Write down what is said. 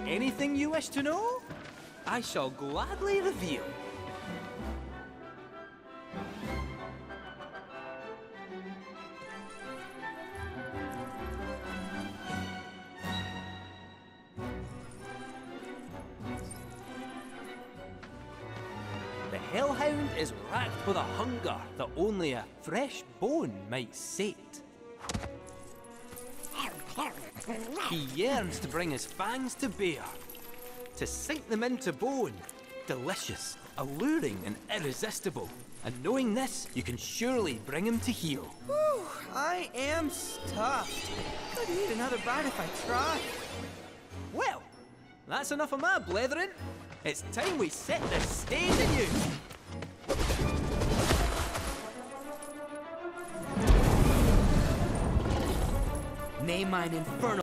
anything you wish to know, I shall gladly reveal. The Hellhound is racked with a hunger that only a fresh bone might sate. He yearns to bring his fangs to bear, to sink them into bone. Delicious, alluring, and irresistible. And knowing this, you can surely bring him to heel. Whew, I am stuffed. Could eat another bite if I tried. Well, that's enough of my blethering. It's time we set the stage anew. May mine infernal